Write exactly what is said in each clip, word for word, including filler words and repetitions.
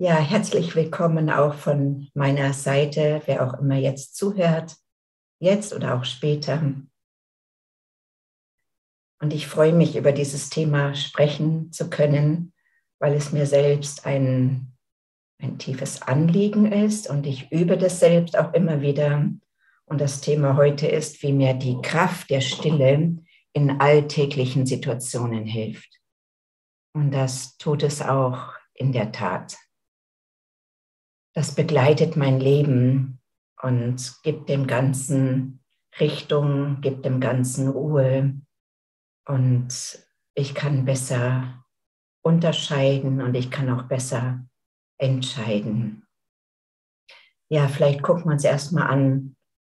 Ja, herzlich willkommen auch von meiner Seite, wer auch immer jetzt zuhört, jetzt oder auch später. Und ich freue mich, über dieses Thema sprechen zu können, weil es mir selbst ein, ein tiefes Anliegen ist und ich übe das selbst auch immer wieder. Und das Thema heute ist, wie mir die Kraft der Stille in alltäglichen Situationen hilft. Und das tut es auch in der Tat. Das begleitet mein Leben und gibt dem Ganzen Richtung, gibt dem Ganzen Ruhe und ich kann besser unterscheiden und ich kann auch besser entscheiden. Ja, vielleicht gucken wir uns erstmal an,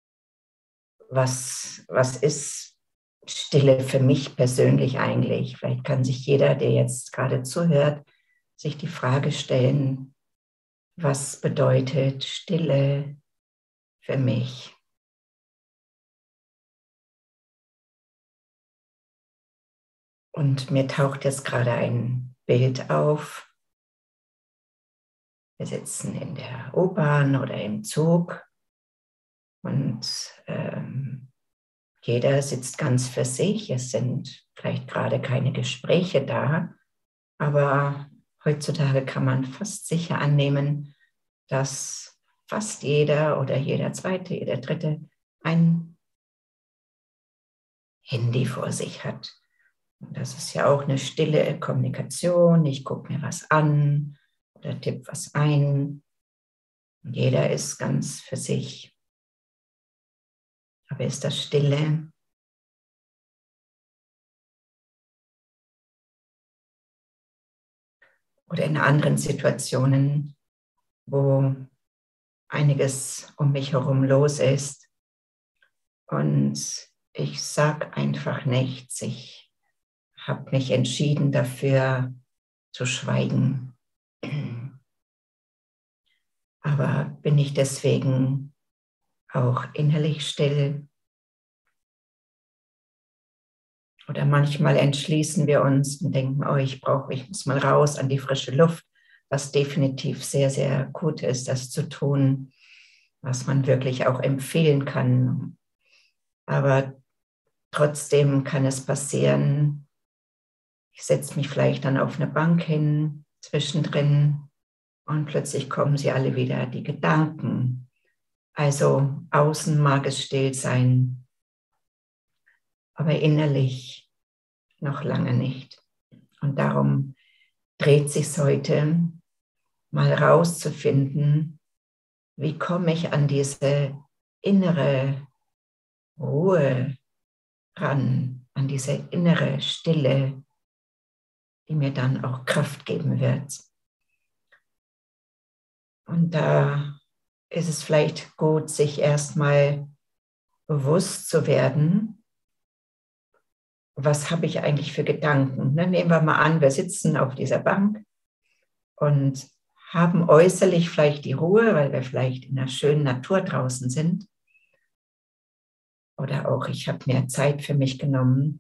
was, was ist Stille für mich persönlich eigentlich. Vielleicht kann sich jeder, der jetzt gerade zuhört, sich die Frage stellen, was bedeutet Stille für mich? Und mir taucht jetzt gerade ein Bild auf. Wir sitzen in der U-Bahn oder im Zug und ähm, jeder sitzt ganz für sich. Es sind vielleicht gerade keine Gespräche da, aber heutzutage kann man fast sicher annehmen, dass fast jeder oder jeder Zweite, jeder Dritte ein Handy vor sich hat. Und das ist ja auch eine stille Kommunikation. Ich gucke mir was an oder tippe was ein. Und jeder ist ganz für sich. Aber ist das Stille? Oder in anderen Situationen, wo einiges um mich herum los ist und ich sage einfach nichts. Ich habe mich entschieden dafür zu schweigen. Aber bin ich deswegen auch innerlich still? Oder manchmal entschließen wir uns und denken, oh, ich brauche, ich muss mal raus an die frische Luft, was definitiv sehr, sehr gut ist, das zu tun, was man wirklich auch empfehlen kann. Aber trotzdem kann es passieren, ich setze mich vielleicht dann auf eine Bank hin, zwischendrin, und plötzlich kommen sie alle wieder, die Gedanken. Also außen mag es still sein, aber innerlich noch lange nicht. Und darum dreht sich heute, mal rauszufinden, wie komme ich an diese innere Ruhe ran, an diese innere Stille, die mir dann auch Kraft geben wird. Und da ist es vielleicht gut, sich erstmal bewusst zu werden, was habe ich eigentlich für Gedanken. Nehmen wir mal an, wir sitzen auf dieser Bank und haben äußerlich vielleicht die Ruhe, weil wir vielleicht in einer schönen Natur draußen sind. Oder auch, ich habe mehr Zeit für mich genommen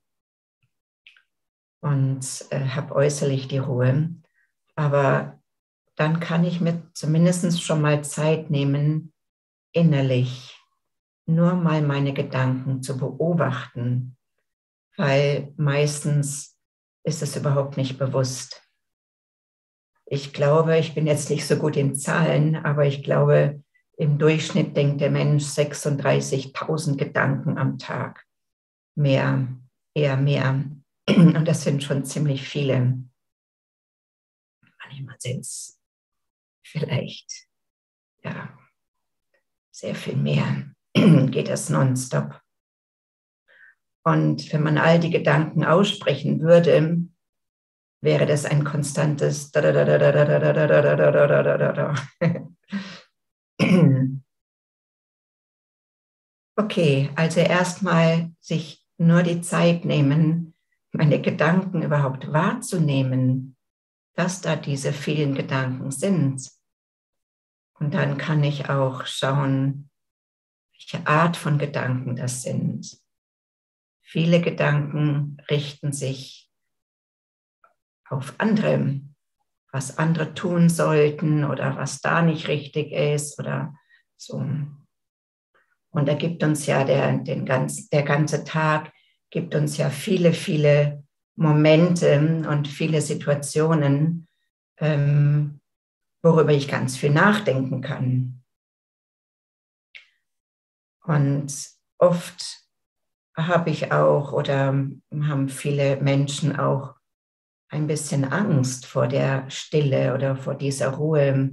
und äh, habe äußerlich die Ruhe. Aber dann kann ich mir zumindest schon mal Zeit nehmen, innerlich nur mal meine Gedanken zu beobachten, weil meistens ist es überhaupt nicht bewusst. Ich glaube, ich bin jetzt nicht so gut in Zahlen, aber ich glaube, im Durchschnitt denkt der Mensch sechsunddreißigtausend Gedanken am Tag. Mehr, eher mehr. Und das sind schon ziemlich viele. Manchmal sind es vielleicht, ja, sehr viel mehr. Geht das nonstop. Und wenn man all die Gedanken aussprechen würde, wäre das ein konstantes Okay, also erstmal sich nur die Zeit nehmen, meine Gedanken überhaupt wahrzunehmen, dass da diese vielen Gedanken sind. Und dann kann ich auch schauen, welche Art von Gedanken das sind. Viele Gedanken richten sich auf andere, was andere tun sollten oder was da nicht richtig ist oder so. Und da gibt uns ja der, den ganz, der ganze Tag, gibt uns ja viele, viele Momente und viele Situationen, ähm, worüber ich ganz viel nachdenken kann. Und oft habe ich auch oder haben viele Menschen auch ein bisschen Angst vor der Stille oder vor dieser Ruhe.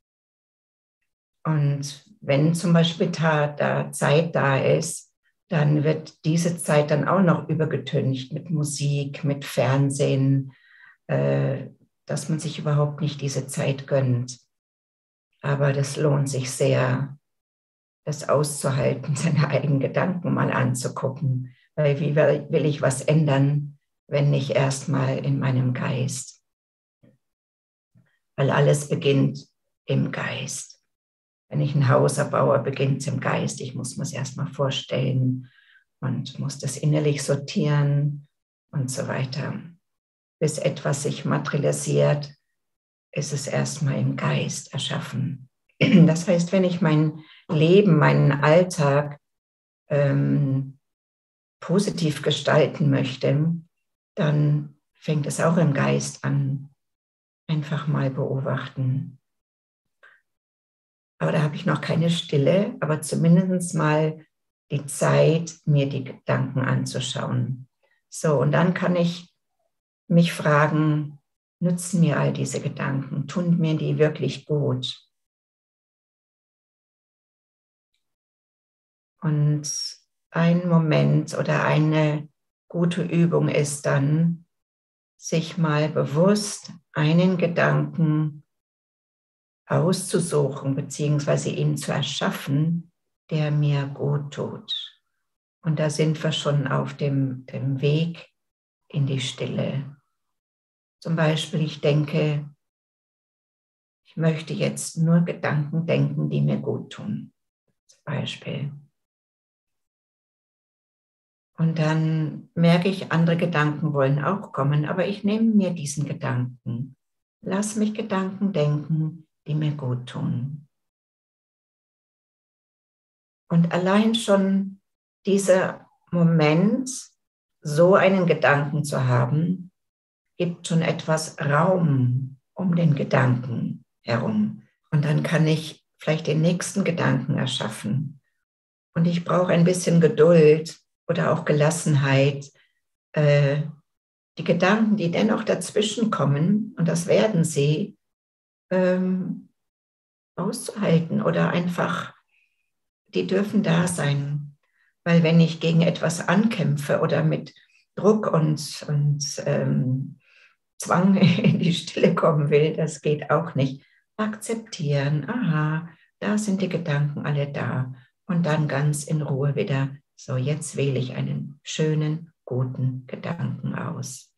Und wenn zum Beispiel da Zeit da ist, dann wird diese Zeit dann auch noch übergetüncht mit Musik, mit Fernsehen, äh, dass man sich überhaupt nicht diese Zeit gönnt. Aber das lohnt sich sehr, das auszuhalten, seine eigenen Gedanken mal anzugucken. Weil wie will ich was ändern, wenn nicht erstmal in meinem Geist? Weil alles beginnt im Geist. Wenn ich ein Haus erbaue, beginnt es im Geist. Ich muss mir es erstmal vorstellen und muss das innerlich sortieren und so weiter. Bis etwas sich materialisiert, ist es erstmal im Geist erschaffen. Das heißt, wenn ich mein Leben, meinen Alltag ähm, positiv gestalten möchte, dann fängt es auch im Geist an. Einfach mal beobachten. Aber da habe ich noch keine Stille, aber zumindest mal die Zeit, mir die Gedanken anzuschauen. So, und dann kann ich mich fragen, nützen mir all diese Gedanken? Tun mir die wirklich gut? Und ein Moment oder eine gute Übung ist dann, sich mal bewusst einen Gedanken auszusuchen, beziehungsweise ihn zu erschaffen, der mir gut tut. Und da sind wir schon auf dem, dem Weg in die Stille. Zum Beispiel, ich denke, ich möchte jetzt nur Gedanken denken, die mir gut tun. Zum Beispiel. Und dann merke ich, andere Gedanken wollen auch kommen, aber ich nehme mir diesen Gedanken. Lass mich Gedanken denken, die mir gut tun. Und allein schon dieser Moment, so einen Gedanken zu haben, gibt schon etwas Raum um den Gedanken herum. Und dann kann ich vielleicht den nächsten Gedanken erschaffen. Und ich brauche ein bisschen Geduld oder auch Gelassenheit, äh, die Gedanken, die dennoch dazwischen kommen, und das werden sie, ähm, auszuhalten oder einfach, die dürfen da sein. Weil wenn ich gegen etwas ankämpfe oder mit Druck und, und ähm, Zwang in die Stille kommen will, das geht auch nicht. Akzeptieren, aha, da sind die Gedanken alle da. Und dann ganz in Ruhe wieder, so jetzt wähle ich einen schönen, guten Gedanken aus.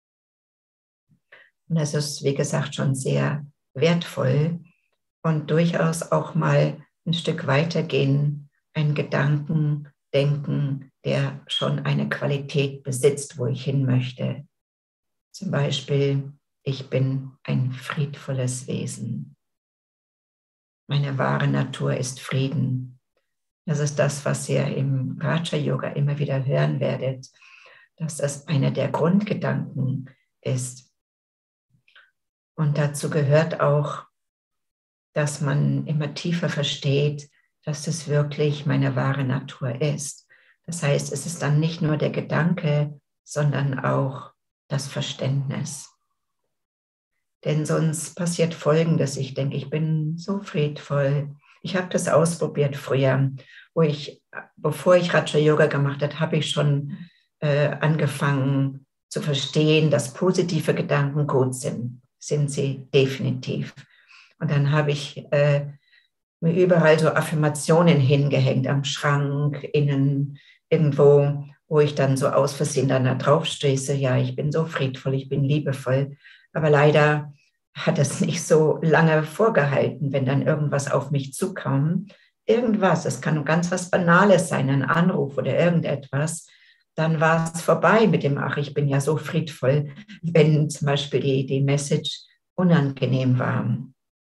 Und das ist, wie gesagt, schon sehr wertvoll und durchaus auch mal ein Stück weitergehen, einen Gedanken denken, der schon eine Qualität besitzt, wo ich hin möchte. Zum Beispiel, ich bin ein friedvolles Wesen. Meine wahre Natur ist Frieden. Das ist das, was ihr im Raja Yoga immer wieder hören werdet, dass das einer der Grundgedanken ist. Und dazu gehört auch, dass man immer tiefer versteht, dass das wirklich meine wahre Natur ist. Das heißt, es ist dann nicht nur der Gedanke, sondern auch das Verständnis. Denn sonst passiert Folgendes. Ich denke, ich bin so friedvoll. Ich habe das ausprobiert früher, wo ich, bevor ich Raja Yoga gemacht habe, habe ich schon äh, angefangen zu verstehen, dass positive Gedanken gut sind. Sind sie definitiv. Und dann habe ich äh, mir überall so Affirmationen hingehängt, am Schrank, innen, irgendwo, wo ich dann so aus Versehen dann da drauf stöße, ja, ich bin so friedvoll, ich bin liebevoll. Aber leider hat es nicht so lange vorgehalten, wenn dann irgendwas auf mich zukam. Irgendwas, es kann ganz was Banales sein, ein Anruf oder irgendetwas. Dann war es vorbei mit dem, ach, ich bin ja so friedvoll, wenn zum Beispiel die, die Message unangenehm war.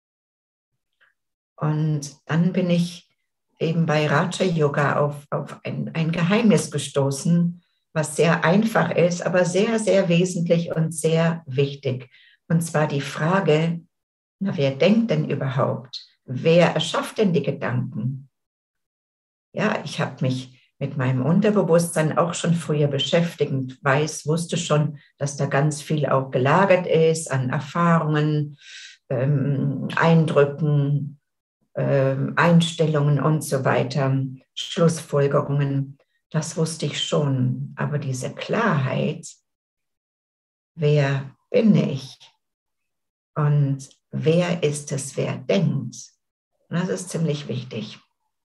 Und dann bin ich eben bei Raja Yoga auf, auf ein, ein Geheimnis gestoßen, was sehr einfach ist, aber sehr, sehr wesentlich und sehr wichtig. Und zwar die Frage, na, wer denkt denn überhaupt? Wer erschafft denn die Gedanken? Ja, ich habe mich mit meinem Unterbewusstsein auch schon früher beschäftigt und weiß, wusste schon, dass da ganz viel auch gelagert ist an Erfahrungen, ähm, Eindrücken, ähm, Einstellungen und so weiter, Schlussfolgerungen. Das wusste ich schon. Aber diese Klarheit, wer bin ich und wer ist es, wer denkt, das ist ziemlich wichtig.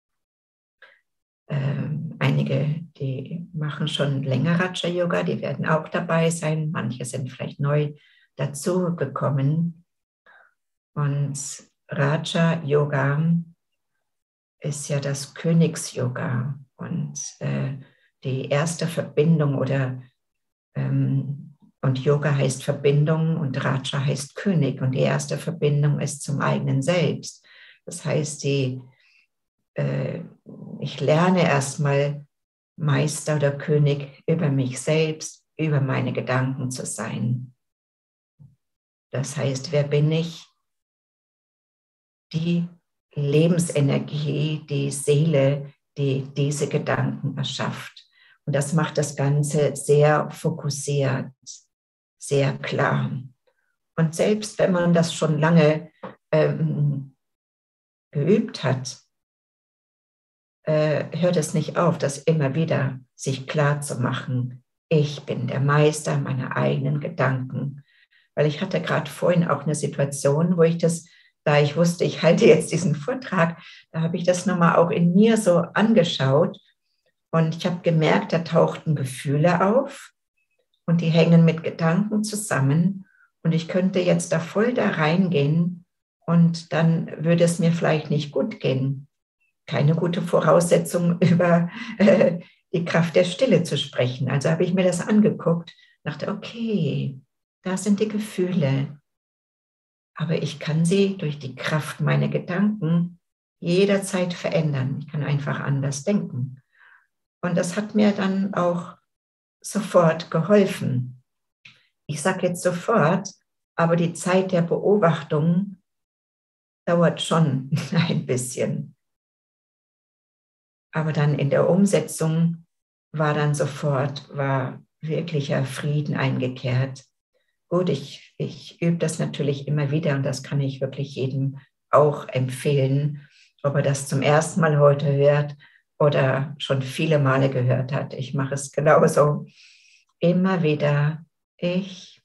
Ähm, einige, die machen schon länger Raja Yoga, die werden auch dabei sein. Manche sind vielleicht neu dazugekommen. Und Raja Yoga ist ja das Königs-Yoga. Und äh, die erste Verbindung oder ähm, und Yoga heißt Verbindung und Raja heißt König. Und die erste Verbindung ist zum eigenen Selbst. Das heißt, die ich lerne erstmal Meister oder König über mich selbst, über meine Gedanken zu sein. Das heißt, wer bin ich? Die Lebensenergie, die Seele, die diese Gedanken erschafft. Und das macht das Ganze sehr fokussiert, sehr klar. Und selbst wenn man das schon lange ähm, geübt hat, hört es nicht auf, das immer wieder sich klar zu machen. Ich bin der Meister meiner eigenen Gedanken. Weil ich hatte gerade vorhin auch eine Situation, wo ich das, da ich wusste, ich halte jetzt diesen Vortrag, da habe ich das nochmal auch in mir so angeschaut und ich habe gemerkt, da tauchten Gefühle auf und die hängen mit Gedanken zusammen und ich könnte jetzt da voll da reingehen und dann würde es mir vielleicht nicht gut gehen. Keine gute Voraussetzung, über äh, die Kraft der Stille zu sprechen. Also habe ich mir das angeguckt, dachte, okay, da sind die Gefühle, aber ich kann sie durch die Kraft meiner Gedanken jederzeit verändern. Ich kann einfach anders denken. Und das hat mir dann auch sofort geholfen. Ich sage jetzt sofort, aber die Zeit der Beobachtung dauert schon ein bisschen. Aber dann in der Umsetzung war dann sofort, war wirklicher Frieden eingekehrt. Gut, ich, ich übe das natürlich immer wieder und das kann ich wirklich jedem auch empfehlen, ob er das zum ersten Mal heute hört oder schon viele Male gehört hat. Ich mache es genauso. Immer wieder ich,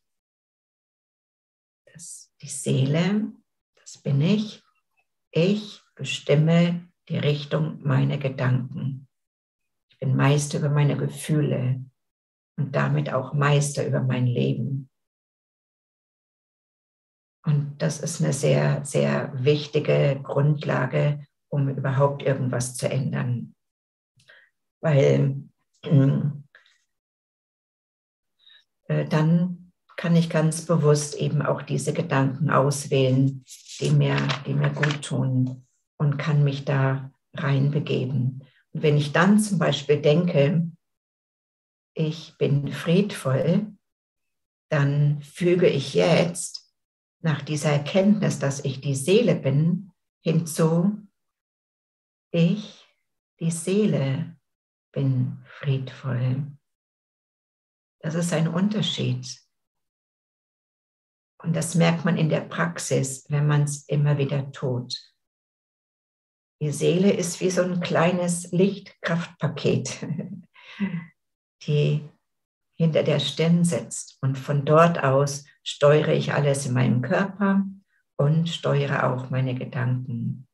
das, die Seele, das bin ich. Ich bestimme die Richtung meiner Gedanken. Ich bin Meister über meine Gefühle und damit auch Meister über mein Leben. Und das ist eine sehr, sehr wichtige Grundlage, um überhaupt irgendwas zu ändern. Weil äh, dann kann ich ganz bewusst eben auch diese Gedanken auswählen, die mir, die mir gut tun und kann mich da reinbegeben. Und wenn ich dann zum Beispiel denke, ich bin friedvoll, dann füge ich jetzt nach dieser Erkenntnis, dass ich die Seele bin, hinzu, ich, die Seele, bin friedvoll. Das ist ein Unterschied. Und das merkt man in der Praxis, wenn man es immer wieder tut. Die Seele ist wie so ein kleines Lichtkraftpaket, die hinter der Stirn sitzt. Und von dort aus steuere ich alles in meinem Körper und steuere auch meine Gedanken.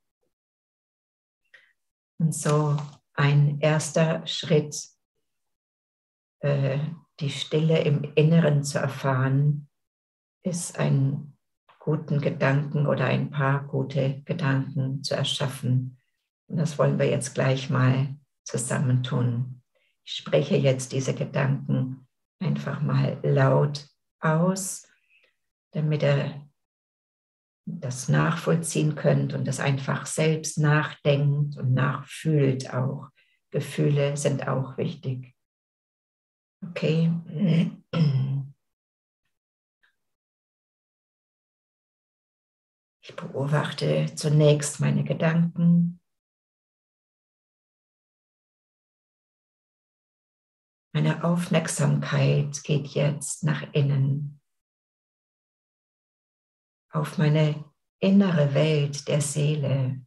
Und so ein erster Schritt, äh, die Stille im Inneren zu erfahren, ist einen guten Gedanken oder ein paar gute Gedanken zu erschaffen. Und das wollen wir jetzt gleich mal zusammen tun. Ich spreche jetzt diese Gedanken einfach mal laut aus, damit er das nachvollziehen könnt und das einfach selbst nachdenkt und nachfühlt auch. Gefühle sind auch wichtig. Okay. Ich beobachte zunächst meine Gedanken. Meine Aufmerksamkeit geht jetzt nach innen, auf meine innere Welt der Seele,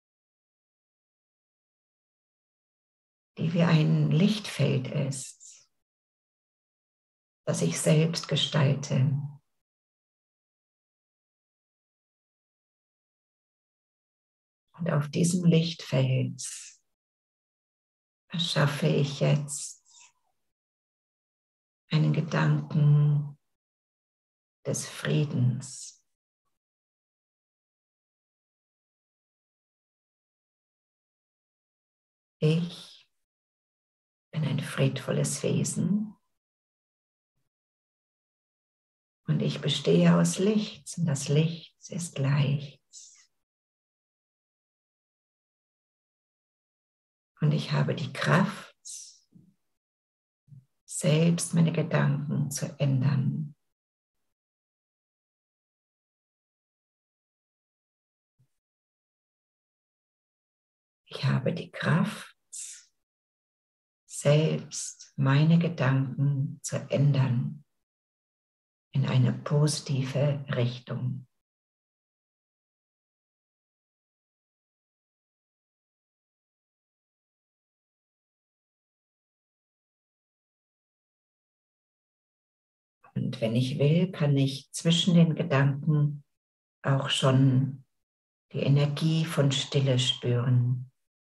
die wie ein Lichtfeld ist, das ich selbst gestalte. Und auf diesem Lichtfeld erschaffe ich jetzt einen Gedanken des Friedens. Ich bin ein friedvolles Wesen und ich bestehe aus Licht und das Licht ist Licht. Und ich habe die Kraft, selbst meine Gedanken zu ändern. Ich habe die Kraft, selbst meine Gedanken zu ändern in eine positive Richtung. Und wenn ich will, kann ich zwischen den Gedanken auch schon die Energie von Stille spüren.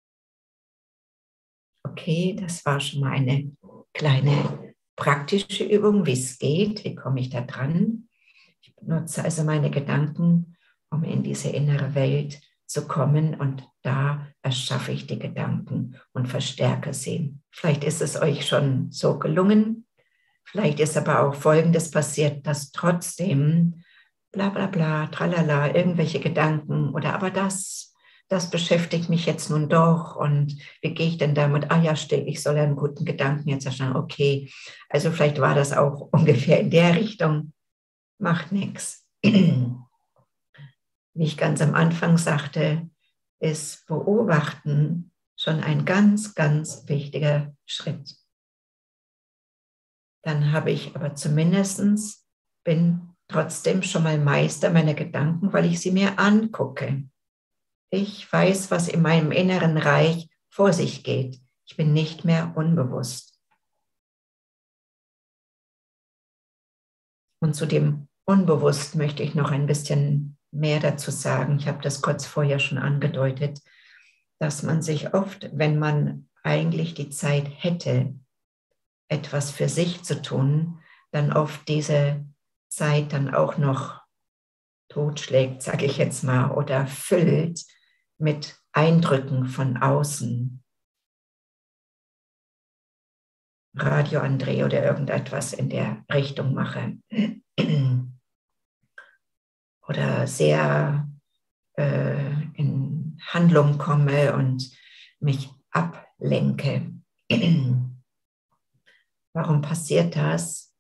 Okay, das war schon mal eine kleine praktische Übung, wie es geht. Wie komme ich da dran? Ich benutze also meine Gedanken, um in diese innere Welt zu kommen, und da erschaffe ich die Gedanken und verstärke sie. Vielleicht ist es euch schon so gelungen. Vielleicht ist aber auch Folgendes passiert, dass trotzdem bla bla bla, tralala, irgendwelche Gedanken oder aber das, das beschäftigt mich jetzt nun doch und wie gehe ich denn damit? Ah ja, stimmt, ich soll ja einen guten Gedanken jetzt erstellen. Okay, also vielleicht war das auch ungefähr in der Richtung. Macht nichts. Wie ich ganz am Anfang sagte, ist Beobachten schon ein ganz, ganz wichtiger Schritt. Dann habe ich aber zumindest, bin trotzdem schon mal Meister meiner Gedanken, weil ich sie mir angucke. Ich weiß, was in meinem inneren Reich vor sich geht. Ich bin nicht mehr unbewusst. Und zu dem Unbewusst möchte ich noch ein bisschen mehr dazu sagen. Ich habe das kurz vorher schon angedeutet, dass man sich oft, wenn man eigentlich die Zeit hätte, etwas für sich zu tun, dann oft diese Zeit dann auch noch totschlägt, sage ich jetzt mal, oder füllt mit Eindrücken von außen. Radio andrehe oder irgendetwas in der Richtung mache. Oder sehr äh, in Handlung komme und mich ablenke. Warum passiert das?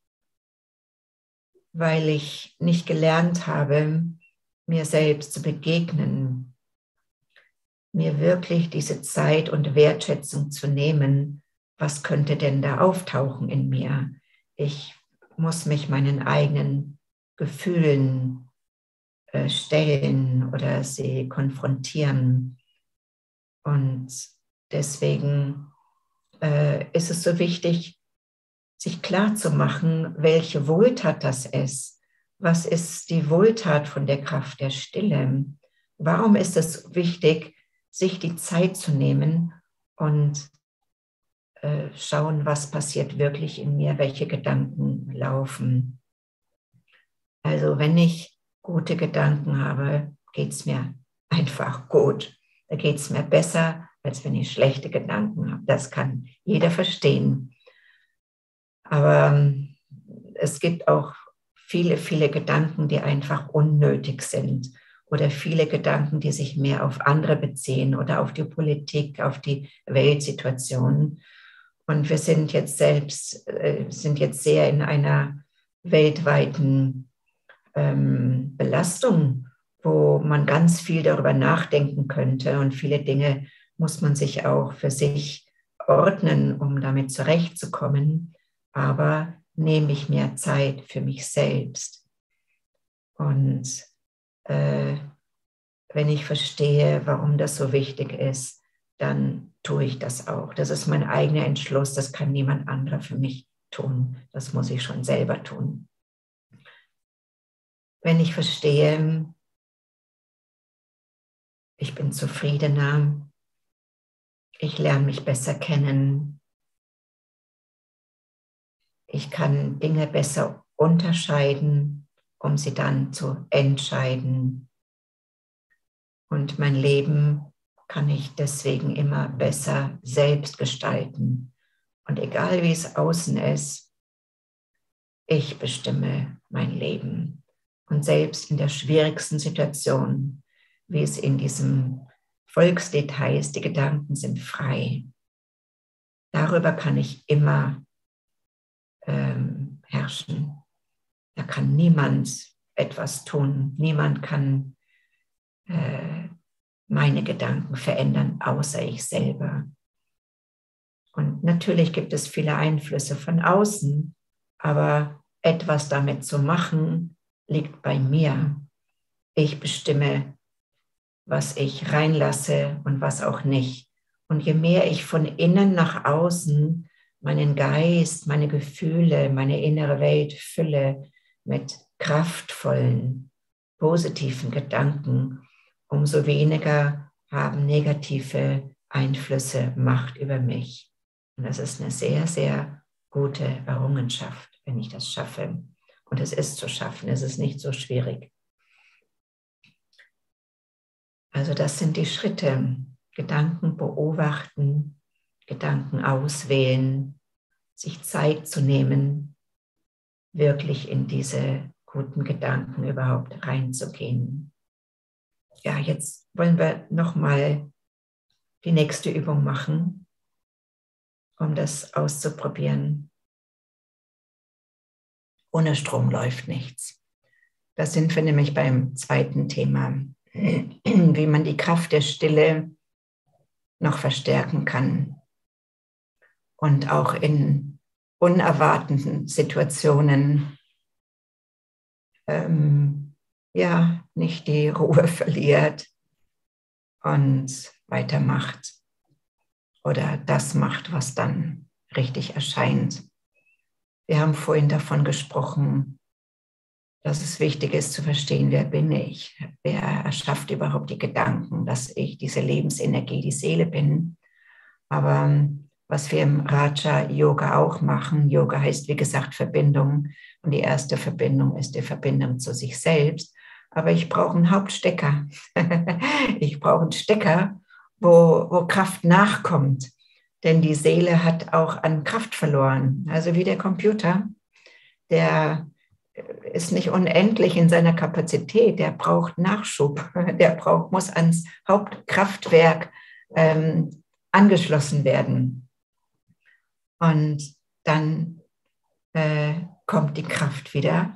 Weil ich nicht gelernt habe, mir selbst zu begegnen, mir wirklich diese Zeit und Wertschätzung zu nehmen. Was könnte denn da auftauchen in mir? Ich muss mich meinen eigenen Gefühlen äh, stellen oder sie konfrontieren. Und deswegen äh, ist es so wichtig, sich klarzumachen, welche Wohltat das ist. Was ist die Wohltat von der Kraft der Stille? Warum ist es wichtig, sich die Zeit zu nehmen und äh, schauen, was passiert wirklich in mir, welche Gedanken laufen? Also wenn ich gute Gedanken habe, geht es mir einfach gut. Da geht es mir besser, als wenn ich schlechte Gedanken habe. Das kann jeder verstehen. Aber es gibt auch viele, viele Gedanken, die einfach unnötig sind oder viele Gedanken, die sich mehr auf andere beziehen oder auf die Politik, auf die Weltsituation. Und wir sind jetzt selbst, äh, sind jetzt sehr in einer weltweiten ähm, Belastung, wo man ganz viel darüber nachdenken könnte und viele Dinge muss man sich auch für sich ordnen, um damit zurechtzukommen. Aber nehme ich mir Zeit für mich selbst. Und äh, wenn ich verstehe, warum das so wichtig ist, dann tue ich das auch. Das ist mein eigener Entschluss, das kann niemand anderer für mich tun. Das muss ich schon selber tun. Wenn ich verstehe, ich bin zufriedener, ich lerne mich besser kennen, ich kann Dinge besser unterscheiden, um sie dann zu entscheiden. Und mein Leben kann ich deswegen immer besser selbst gestalten. Und egal wie es außen ist, ich bestimme mein Leben. Und selbst in der schwierigsten Situation, wie es in diesem Volkslied heißt, die Gedanken sind frei. Darüber kann ich immer ähm, herrschen. Da kann niemand etwas tun. Niemand kann äh, meine Gedanken verändern, außer ich selber. Und natürlich gibt es viele Einflüsse von außen, aber etwas damit zu machen, liegt bei mir. Ich bestimme, was ich reinlasse und was auch nicht. Und je mehr ich von innen nach außen meinen Geist, meine Gefühle, meine innere Welt fülle mit kraftvollen, positiven Gedanken, umso weniger haben negative Einflüsse Macht über mich. Und das ist eine sehr, sehr gute Errungenschaft, wenn ich das schaffe. Und es ist zu schaffen, es ist nicht so schwierig. Also das sind die Schritte. Gedanken beobachten, Gedanken auswählen, sich Zeit zu nehmen, wirklich in diese guten Gedanken überhaupt reinzugehen. Ja, jetzt wollen wir nochmal die nächste Übung machen, um das auszuprobieren. Ohne Strom läuft nichts. Da sind wir nämlich beim zweiten Thema, wie man die Kraft der Stille noch verstärken kann und auch in unerwarteten Situationen ähm, ja, nicht die Ruhe verliert und weitermacht oder das macht, was dann richtig erscheint. Wir haben vorhin davon gesprochen, dass es wichtig ist zu verstehen, wer bin ich? Wer erschafft überhaupt die Gedanken, dass ich diese Lebensenergie, die Seele bin? Aber was wir im Raja-Yoga auch machen, Yoga heißt, wie gesagt, Verbindung. Und die erste Verbindung ist die Verbindung zu sich selbst. Aber ich brauche einen Hauptstecker. Ich brauche einen Stecker, wo, wo Kraft nachkommt. Denn die Seele hat auch an Kraft verloren. Also wie der Computer, der ist nicht unendlich in seiner Kapazität, der braucht Nachschub, der braucht, muss ans Hauptkraftwerk ähm, angeschlossen werden. Und dann äh, kommt die Kraft wieder.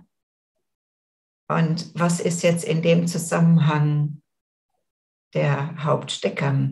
Und was ist jetzt in dem Zusammenhang der Hauptstecker?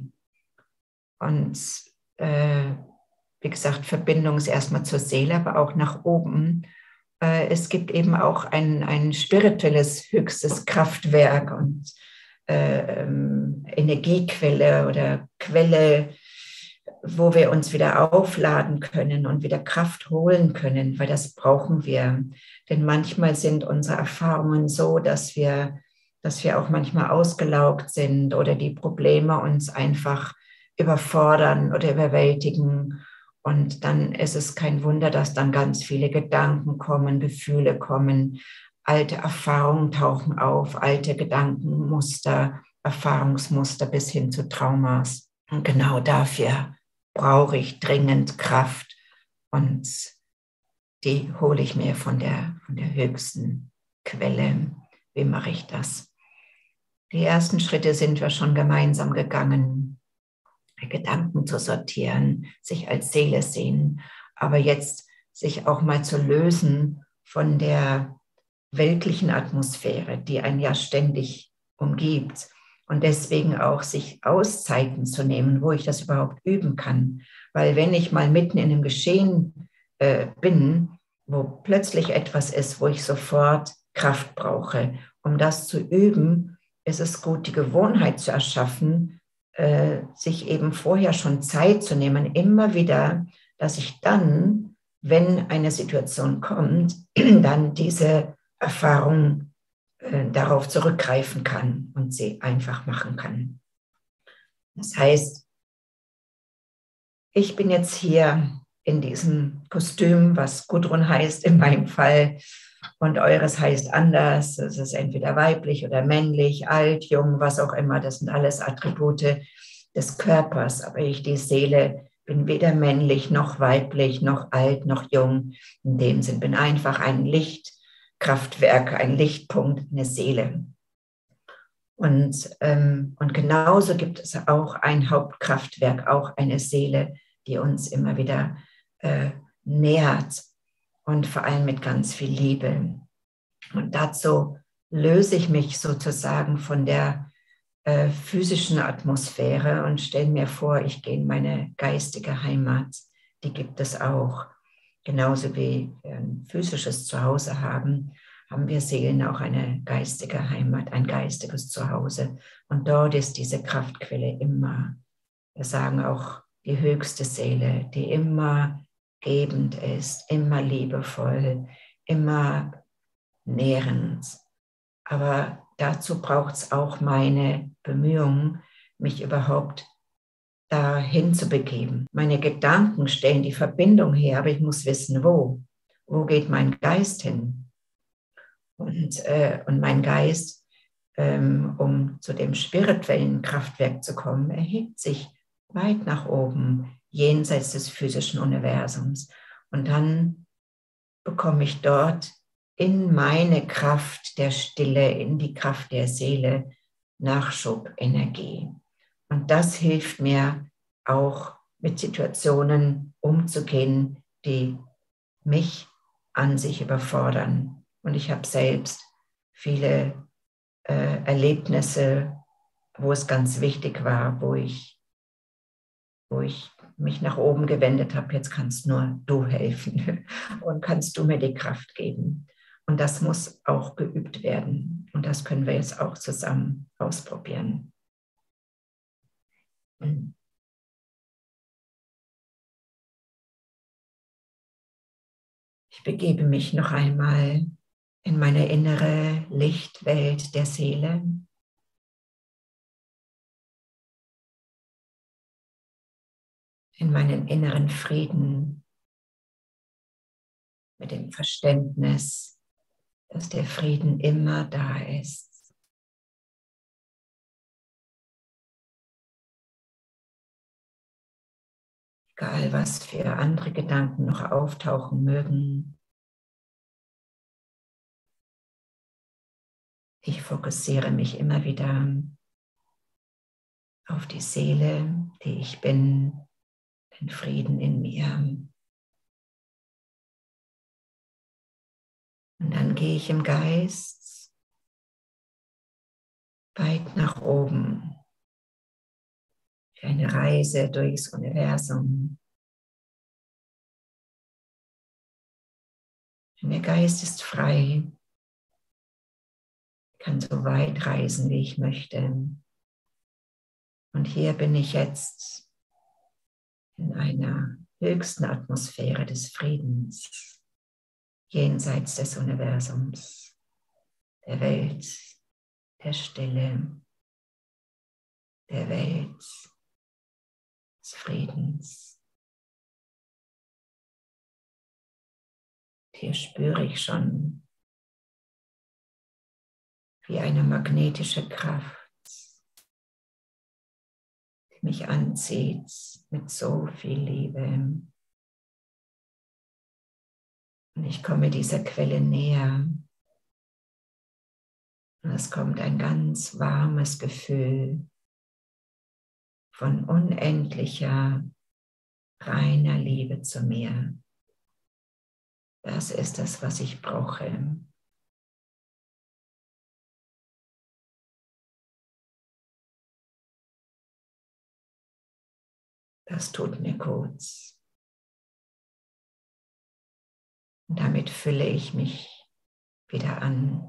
Und äh, wie gesagt, Verbindung ist erstmal zur Seele, aber auch nach oben. Es gibt eben auch ein, ein spirituelles höchstes Kraftwerk und äh, ähm, Energiequelle oder Quelle, wo wir uns wieder aufladen können und wieder Kraft holen können, weil das brauchen wir. Denn manchmal sind unsere Erfahrungen so, dass wir, dass wir auch manchmal ausgelaugt sind oder die Probleme uns einfach überfordern oder überwältigen. Und dann ist es kein Wunder, dass dann ganz viele Gedanken kommen, Gefühle kommen, alte Erfahrungen tauchen auf, alte Gedankenmuster, Erfahrungsmuster bis hin zu Traumas. Und genau dafür brauche ich dringend Kraft und die hole ich mir von der, von der höchsten Quelle. Wie mache ich das? Die ersten Schritte sind wir schon gemeinsam gegangen, Gedanken zu sortieren, sich als Seele sehen, aber jetzt sich auch mal zu lösen von der weltlichen Atmosphäre, die einen ja ständig umgibt, und deswegen auch sich Auszeiten zu nehmen, wo ich das überhaupt üben kann, weil wenn ich mal mitten in einem Geschehen äh, bin, wo plötzlich etwas ist, wo ich sofort Kraft brauche, um das zu üben, ist es gut, die Gewohnheit zu erschaffen, äh, sich eben vorher schon Zeit zu nehmen, immer wieder, dass ich dann, wenn eine Situation kommt, dann diese Erfahrung äh, darauf zurückgreifen kann und sie einfach machen kann. Das heißt, ich bin jetzt hier in diesem Kostüm, was Gudrun heißt in meinem Fall, und eures heißt anders. Es ist entweder weiblich oder männlich, alt, jung, was auch immer. Das sind alles Attribute des Körpers. Aber ich, die Seele, bin weder männlich noch weiblich, noch alt, noch jung. In dem Sinn bin einfach ein Lichtkraftwerk, ein Lichtpunkt, eine Seele. Und, ähm, und genauso gibt es auch ein Hauptkraftwerk, auch eine Seele, die uns immer wieder äh, nährt und vor allem mit ganz viel Liebe. Und dazu löse ich mich sozusagen von der äh, physischen Atmosphäre und stelle mir vor, ich gehe in meine geistige Heimat. Die gibt es auch. Genauso wie wir ein physisches Zuhause haben, haben wir Seelen auch eine geistige Heimat, ein geistiges Zuhause. Und dort ist diese Kraftquelle immer, wir sagen auch die höchste Seele, die immer gebend ist, immer liebevoll, immer nährend. Aber dazu braucht es auch meine Bemühungen, mich überhaupt dahin zu begeben. Meine Gedanken stellen die Verbindung her, aber ich muss wissen, wo. Wo geht mein Geist hin? Und, äh, und mein Geist, ähm, um zu dem spirituellen Kraftwerk zu kommen, erhebt sich weit nach oben, jenseits des physischen Universums. Und dann bekomme ich dort in meine Kraft der Stille, in die Kraft der Seele Nachschubenergie. Und das hilft mir auch mit Situationen umzugehen, die mich an sich überfordern. Und ich habe selbst viele äh, Erlebnisse, wo es ganz wichtig war, wo ich, wo ich mich nach oben gewendet habe, jetzt kannst nur du helfen und kannst du mir die Kraft geben. Und das muss auch geübt werden. Und das können wir jetzt auch zusammen ausprobieren. Ich begebe mich noch einmal in meine innere Lichtwelt der Seele. In meinen inneren Frieden mit dem Verständnis, dass der Frieden immer da ist. Egal, was für andere Gedanken noch auftauchen mögen. Ich fokussiere mich immer wieder auf die Seele, die ich bin, den Frieden in mir. Und dann gehe ich im Geist weit nach oben für eine Reise durchs Universum. Und der Geist ist frei, kann so weit reisen, wie ich möchte. Und hier bin ich jetzt in einer höchsten Atmosphäre des Friedens, jenseits des Universums, der Welt, der Stille, der Welt, des Friedens. Hier spüre ich schon, wie eine magnetische Kraft mich anzieht mit so viel Liebe. Und ich komme dieser Quelle näher. Und es kommt ein ganz warmes Gefühl von unendlicher, reiner Liebe zu mir. Das ist das, was ich brauche. Das tut mir gut. Und damit fülle ich mich wieder an.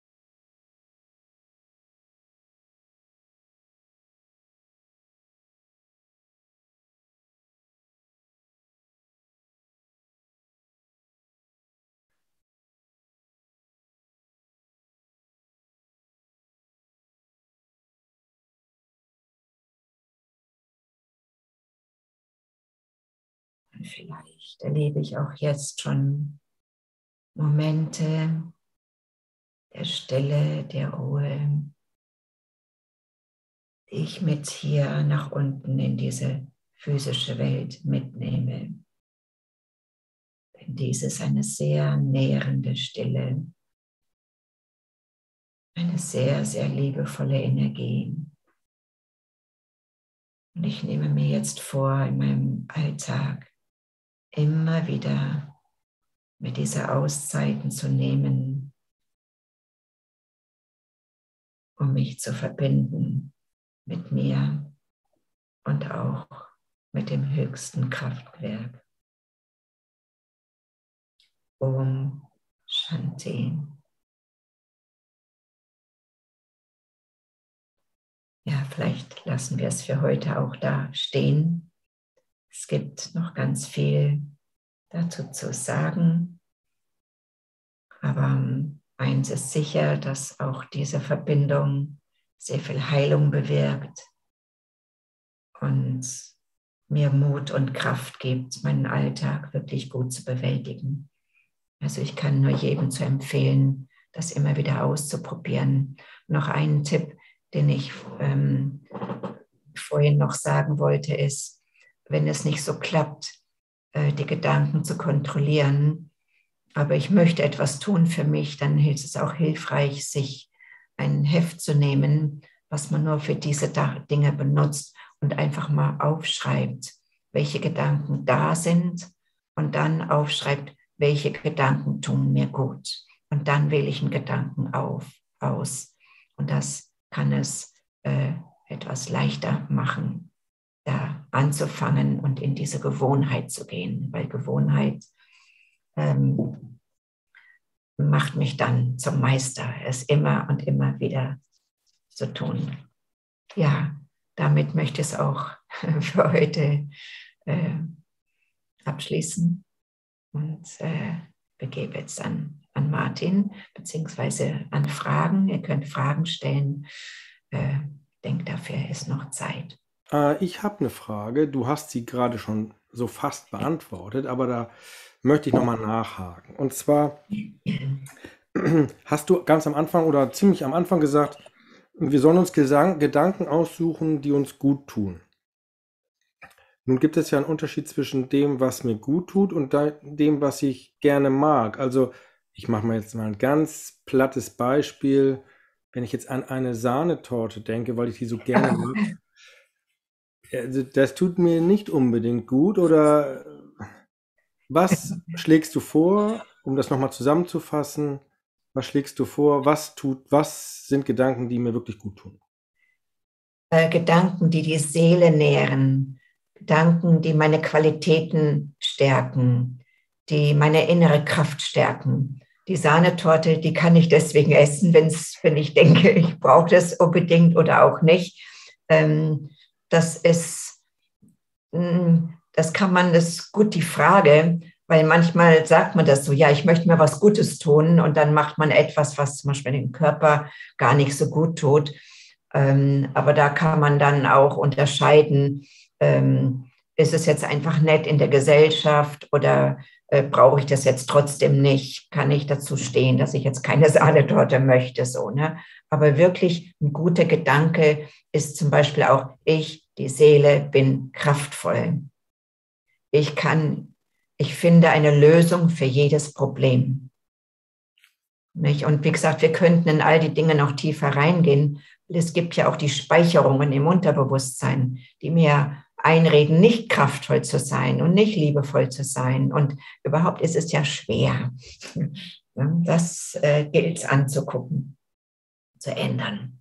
Und vielleicht erlebe ich auch jetzt schon Momente der Stille, der Ruhe, die ich mit hier nach unten in diese physische Welt mitnehme. Denn dies ist eine sehr nährende Stille, eine sehr, sehr liebevolle Energie. Und ich nehme mir jetzt vor, in meinem Alltag immer wieder mit dieser Auszeiten zu nehmen, um mich zu verbinden mit mir und auch mit dem höchsten Kraftwerk. Om Shanti. Ja, vielleicht lassen wir es für heute auch da stehen. Es gibt noch ganz viel dazu zu sagen, aber eins ist sicher, dass auch diese Verbindung sehr viel Heilung bewirkt und mir Mut und Kraft gibt, meinen Alltag wirklich gut zu bewältigen. Also ich kann nur jedem zu empfehlen, das immer wieder auszuprobieren. Noch einen Tipp, den ich ähm, vorhin noch sagen wollte, ist, wenn es nicht so klappt, äh, die Gedanken zu kontrollieren, aber ich möchte etwas tun für mich, dann ist es auch hilfreich, sich ein Heft zu nehmen, was man nur für diese Dinge benutzt und einfach mal aufschreibt, welche Gedanken da sind und dann aufschreibt, welche Gedanken tun mir gut. Und dann wähle ich einen Gedanken auf, aus. Und das kann es äh, etwas leichter machen, da anzufangen und in diese Gewohnheit zu gehen, weil Gewohnheit ähm, macht mich dann zum Meister, es immer und immer wieder zu tun. Ja, damit möchte ich es auch für heute äh, abschließen und äh, begebe jetzt dann an Martin, beziehungsweise an Fragen. Ihr könnt Fragen stellen. Äh, ich denke, dafür ist noch Zeit. Äh, ich habe eine Frage. Du hast sie gerade schon so fast beantwortet, aber da möchte ich nochmal nachhaken. Und zwar hast du ganz am Anfang oder ziemlich am Anfang gesagt, wir sollen uns Gesang Gedanken aussuchen, die uns gut tun. Nun gibt es ja einen Unterschied zwischen dem, was mir gut tut und dem, was ich gerne mag. Also ich mache mal jetzt mal ein ganz plattes Beispiel. Wenn ich jetzt an eine Sahnetorte denke, weil ich die so gerne mag, also das tut mir nicht unbedingt gut. Oder was schlägst du vor, um das nochmal zusammenzufassen? Was schlägst du vor? Was tut, was sind Gedanken, die mir wirklich gut tun? Äh, Gedanken, die die Seele nähren, Gedanken, die meine Qualitäten stärken, die meine innere Kraft stärken. Die Sahnetorte, die kann ich deswegen essen, wenn's, wenn ich denke, ich brauche das unbedingt oder auch nicht. Ähm, das ist, das kann man, das ist gut die Frage, weil manchmal sagt man das so, ja, ich möchte mir was Gutes tun und dann macht man etwas, was zum Beispiel dem Körper gar nicht so gut tut. Ähm, aber da kann man dann auch unterscheiden, ähm, ist es jetzt einfach nett in der Gesellschaft oder äh, brauche ich das jetzt trotzdem nicht? Kann ich dazu stehen, dass ich jetzt keine Sahnetorte möchte? So, ne? Aber wirklich ein guter Gedanke ist zum Beispiel auch, ich, die Seele, bin kraftvoll. Ich kann, ich finde eine Lösung für jedes Problem. Nicht? Und wie gesagt, wir könnten in all die Dinge noch tiefer reingehen. Es gibt ja auch die Speicherungen im Unterbewusstsein, die mir einreden, nicht kraftvoll zu sein und nicht liebevoll zu sein. Und überhaupt ist es ja schwer. Das äh, gilt es anzugucken, zu ändern.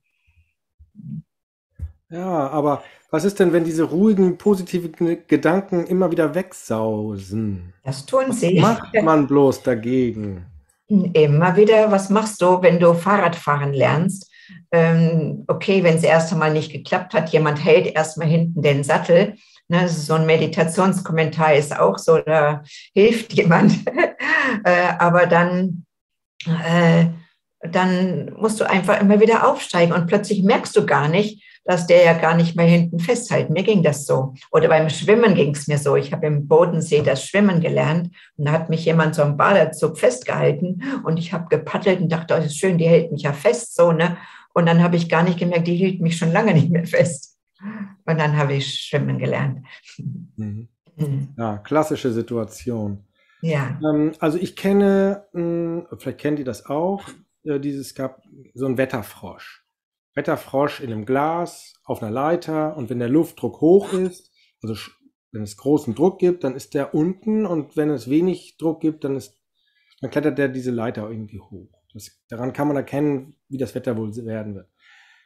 Ja, aber was ist denn, wenn diese ruhigen, positiven Gedanken immer wieder wegsausen? Das tun Was sie. macht man bloß dagegen? Immer wieder, was machst du, wenn du Fahrradfahren lernst? Ähm, okay, wenn es erst einmal nicht geklappt hat, jemand hält erstmal hinten den Sattel. Ne, so ein Meditationskommentar ist auch so, da hilft jemand. äh, aber dann, äh, dann musst du einfach immer wieder aufsteigen und plötzlich merkst du gar nicht, dass der ja gar nicht mehr hinten festhält. Mir ging das so. Oder beim Schwimmen ging es mir so. Ich habe im Bodensee das Schwimmen gelernt und da hat mich jemand so am Badeanzug festgehalten und ich habe gepaddelt und dachte, oh, das ist schön, die hält mich ja fest, so, ne? Und dann habe ich gar nicht gemerkt, die hielt mich schon lange nicht mehr fest. Und dann habe ich schwimmen gelernt. Mhm. Ja, klassische Situation. Ja. Ähm, also ich kenne, mh, vielleicht kennt ihr das auch, äh, dieses gab so ein Wetterfrosch. Wetterfrosch in einem Glas auf einer Leiter und wenn der Luftdruck hoch ist, also wenn es großen Druck gibt, dann ist der unten und wenn es wenig Druck gibt, dann ist, dann klettert der diese Leiter irgendwie hoch. Das, daran kann man erkennen, wie das Wetter wohl werden wird.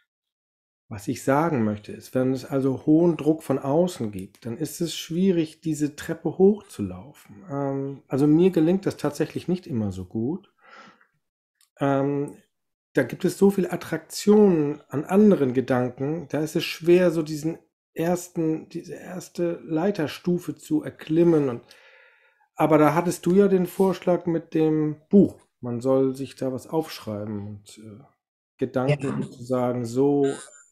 Was ich sagen möchte ist, wenn es also hohen Druck von außen gibt, dann ist es schwierig, diese Treppe hochzulaufen. Ähm, also mir gelingt das tatsächlich nicht immer so gut. Ähm, da gibt es so viel Attraktionen an anderen Gedanken, da ist es schwer, so diesen ersten, diese erste Leiterstufe zu erklimmen. Und, aber da hattest du ja den Vorschlag mit dem Buch. Man soll sich da was aufschreiben und äh, Gedanken Ja. sozusagen so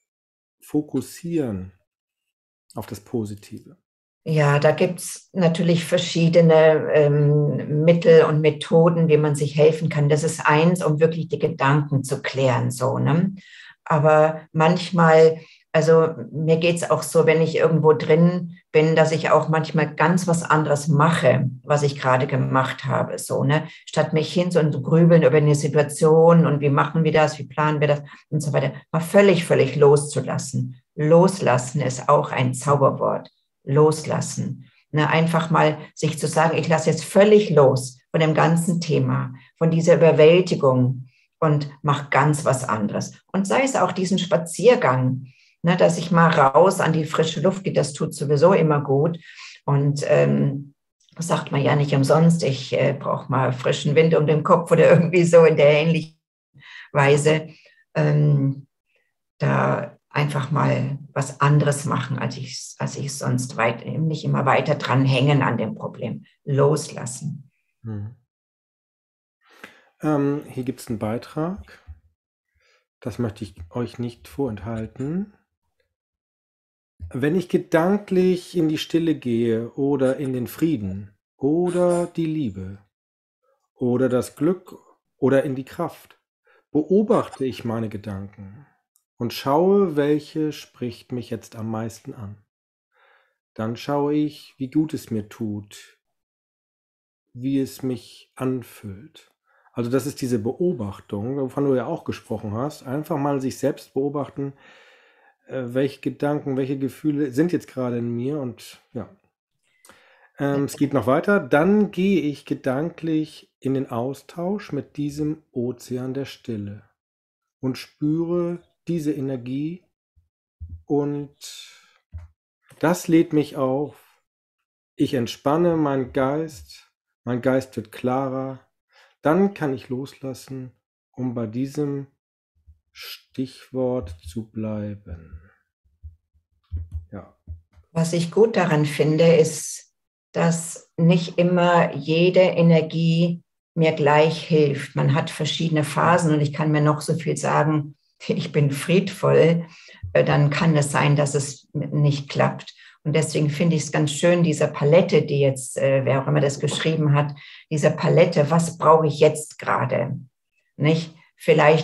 fokussieren auf das Positive. Ja, da gibt es natürlich verschiedene ähm, Mittel und Methoden, wie man sich helfen kann. Das ist eins, um wirklich die Gedanken zu klären, so, ne? Aber manchmal, also mir geht es auch so, wenn ich irgendwo drin bin, dass ich auch manchmal ganz was anderes mache, was ich gerade gemacht habe, so, ne? Statt mich hin so zu grübeln über eine Situation und wie machen wir das, wie planen wir das und so weiter, mal völlig, völlig loszulassen. Loslassen ist auch ein Zauberwort. Loslassen. Ne, einfach mal sich zu sagen, ich lasse jetzt völlig los von dem ganzen Thema, von dieser Überwältigung und mache ganz was anderes. Und sei es auch diesen Spaziergang, ne, dass ich mal raus an die frische Luft gehe, das tut sowieso immer gut. Und ähm, das sagt man ja nicht umsonst, ich äh, brauche mal frischen Wind um den Kopf oder irgendwie so in der ähnlichen Weise. Ähm, da einfach mal was anderes machen, als ich, als ich sonst weit, nicht immer weiter dran hängen an dem Problem. Loslassen. Hm. Ähm, hier gibt es einen Beitrag. Das möchte ich euch nicht vorenthalten. Wenn ich gedanklich in die Stille gehe oder in den Frieden oder die Liebe oder das Glück oder in die Kraft, beobachte ich meine Gedanken und schaue, welche spricht mich jetzt am meisten an. Dann schaue ich, wie gut es mir tut, wie es mich anfühlt. Also das ist diese Beobachtung, wovon du ja auch gesprochen hast. Einfach mal sich selbst beobachten, äh, welche Gedanken, welche Gefühle sind jetzt gerade in mir und ja. Ähm, es geht noch weiter. Dann gehe ich gedanklich in den Austausch mit diesem Ozean der Stille und spüre diese Energie und das lädt mich auf. Ich entspanne meinen Geist, mein Geist wird klarer. Dann kann ich loslassen, um bei diesem Stichwort zu bleiben. Ja. Was ich gut daran finde, ist, dass nicht immer jede Energie mir gleich hilft. Man hat verschiedene Phasen und ich kann mir noch so viel sagen, ich bin friedvoll, dann kann es sein, dass es nicht klappt. Und deswegen finde ich es ganz schön, diese Palette, die jetzt, äh, wer auch immer das geschrieben hat, diese Palette, was brauche ich jetzt gerade? Nicht? Vielleicht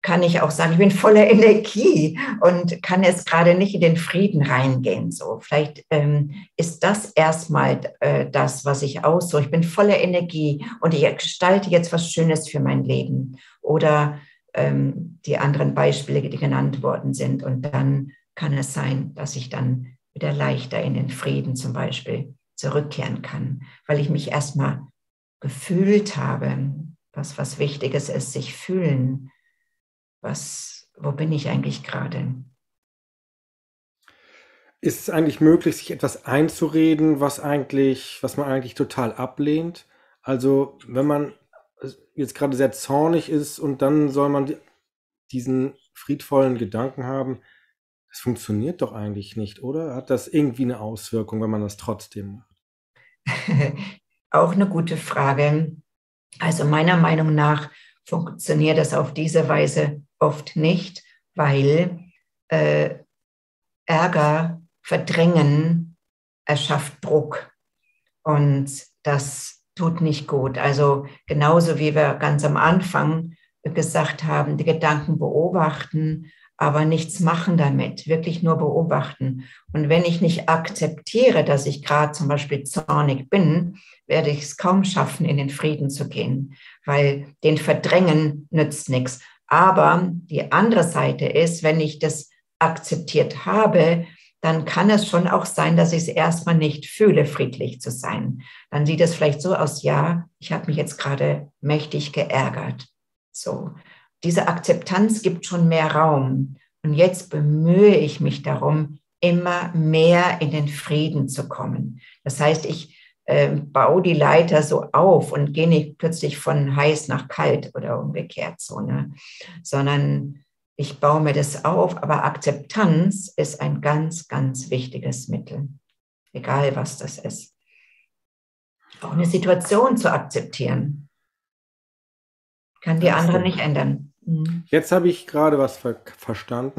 kann ich auch sagen, ich bin voller Energie und kann jetzt gerade nicht in den Frieden reingehen. So, vielleicht ähm, ist das erstmal äh, das, was ich aussuche. Ich bin voller Energie und ich gestalte jetzt was Schönes für mein Leben. Oder ähm, die anderen Beispiele, die genannt worden sind. Und dann kann es sein, dass ich dann wieder leichter in den Frieden zum Beispiel zurückkehren kann, weil ich mich erstmal gefühlt habe, was was Wichtiges ist, sich fühlen. Was, wo bin ich eigentlich gerade? Ist es eigentlich möglich, sich etwas einzureden, was eigentlich, was man eigentlich total ablehnt? Also, wenn man jetzt gerade sehr zornig ist und dann soll man die- diesen friedvollen Gedanken haben, das funktioniert doch eigentlich nicht, oder? Hat das irgendwie eine Auswirkung, wenn man das trotzdem macht? Auch eine gute Frage. Also meiner Meinung nach funktioniert das auf diese Weise oft nicht, weil äh, Ärger verdrängen erschafft Druck und das tut nicht gut. Also genauso wie wir ganz am Anfang gesagt haben, die Gedanken beobachten, aber nichts machen damit, wirklich nur beobachten. Und wenn ich nicht akzeptiere, dass ich gerade zum Beispiel zornig bin, werde ich es kaum schaffen, in den Frieden zu gehen, weil den Verdrängen nützt nichts. Aber die andere Seite ist, wenn ich das akzeptiert habe, dann kann es schon auch sein, dass ich es erstmal nicht fühle, friedlich zu sein. Dann sieht es vielleicht so aus, ja, ich habe mich jetzt gerade mächtig geärgert. So, diese Akzeptanz gibt schon mehr Raum. Und jetzt bemühe ich mich darum, immer mehr in den Frieden zu kommen. Das heißt, ich äh, baue die Leiter so auf und gehe nicht plötzlich von heiß nach kalt oder umgekehrt so, ne? Sondern ich baue mir das auf, aber Akzeptanz ist ein ganz, ganz wichtiges Mittel, egal was das ist. Auch eine Situation zu akzeptieren, kann die Ach andere so. nicht ändern. Mhm. Jetzt habe ich gerade was ver verstanden.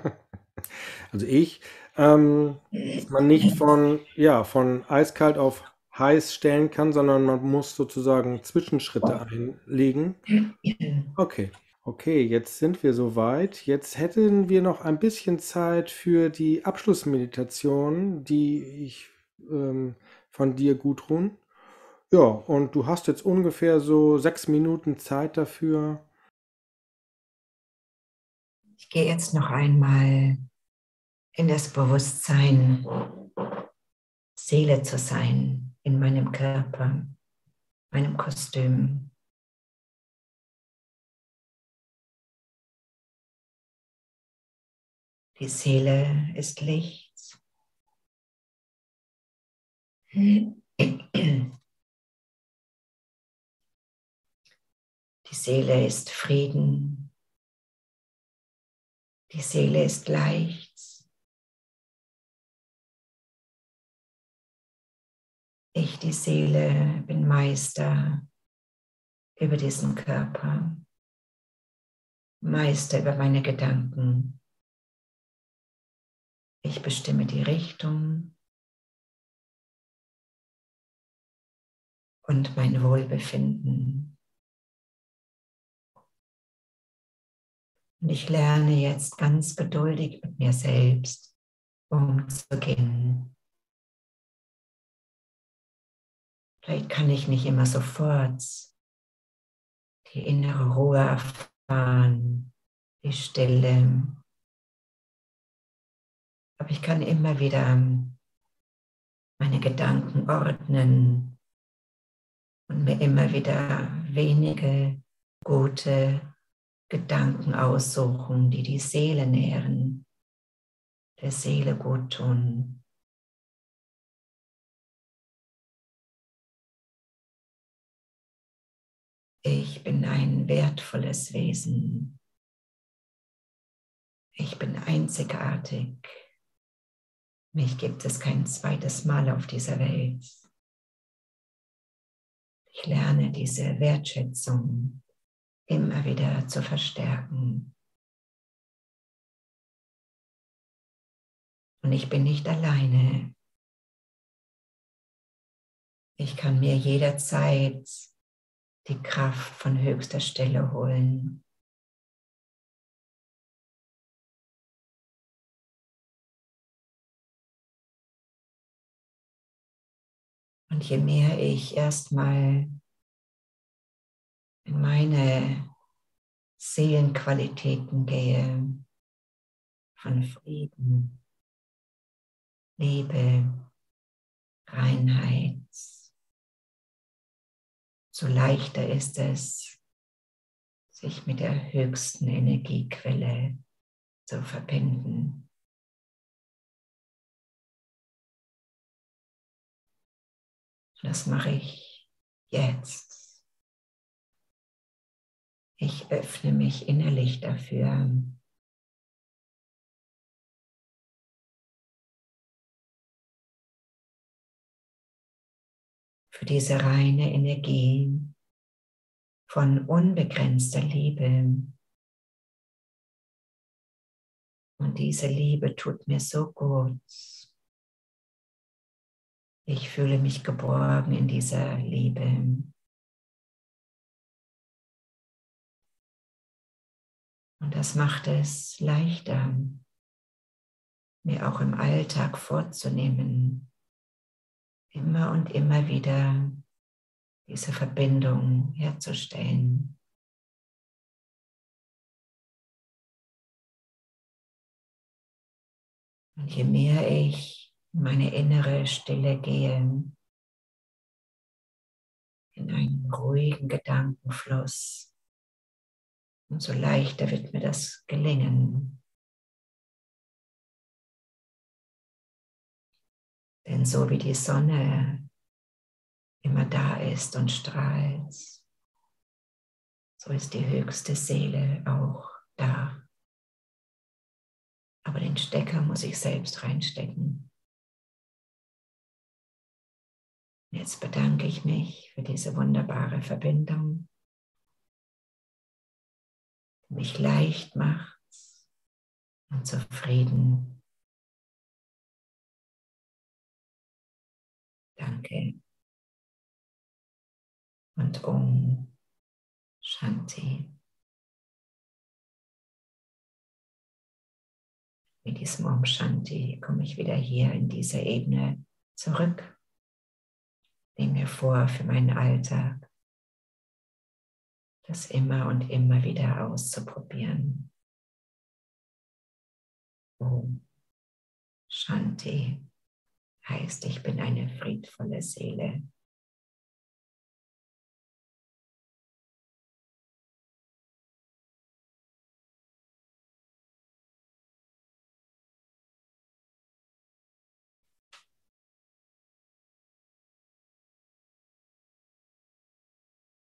Also ich, ähm, dass man nicht von, ja, von eiskalt auf heiß stellen kann, sondern man muss sozusagen Zwischenschritte einlegen. Okay. Okay, jetzt sind wir soweit. Jetzt hätten wir noch ein bisschen Zeit für die Abschlussmeditation, die ich ähm, von dir, Gudrun. Ja, und du hast jetzt ungefähr so sechs Minuten Zeit dafür. Ich gehe jetzt noch einmal in das Bewusstsein, Seele zu sein, in meinem Körper, meinem Kostüm. Die Seele ist Licht. Die Seele ist Frieden. Die Seele ist leicht. Ich, die Seele, bin Meister über diesen Körper, Meister über meine Gedanken. Ich bestimme die Richtung und mein Wohlbefinden. Und ich lerne jetzt ganz geduldig mit mir selbst umzugehen. Vielleicht kann ich nicht immer sofort die innere Ruhe erfahren, die Stille. Aber ich kann immer wieder meine Gedanken ordnen und mir immer wieder wenige gute Gedanken aussuchen, die die Seele nähren, der Seele gut tun. Ich bin ein wertvolles Wesen. Ich bin einzigartig. Mich gibt es kein zweites Mal auf dieser Welt. Ich lerne diese Wertschätzung immer wieder zu verstärken. Und ich bin nicht alleine. Ich kann mir jederzeit die Kraft von höchster Stelle holen. Und je mehr ich erstmal in meine Seelenqualitäten gehe, von Frieden, Liebe, Reinheit, so leichter ist es, sich mit der höchsten Energiequelle zu verbinden. Das mache ich jetzt. Ich öffne mich innerlich dafür. Für diese reine Energie von unbegrenzter Liebe. Und diese Liebe tut mir so gut. Ich fühle mich geborgen in dieser Liebe. Und das macht es leichter, mir auch im Alltag vorzunehmen, immer und immer wieder diese Verbindung herzustellen. Und je mehr ich in meine innere Stille gehe, in einen ruhigen Gedankenfluss, umso leichter wird mir das gelingen. Denn so wie die Sonne immer da ist und strahlt, so ist die höchste Seele auch da. Aber den Stecker muss ich selbst reinstecken. Jetzt bedanke ich mich für diese wunderbare Verbindung, die mich leicht macht und zufrieden. Danke. Und Om Shanti. Mit diesem Om Shanti komme ich wieder hier in diese Ebene zurück. Nehme mir vor für meinen Alltag, das immer und immer wieder auszuprobieren. Om Shanti heißt, ich bin eine friedvolle Seele.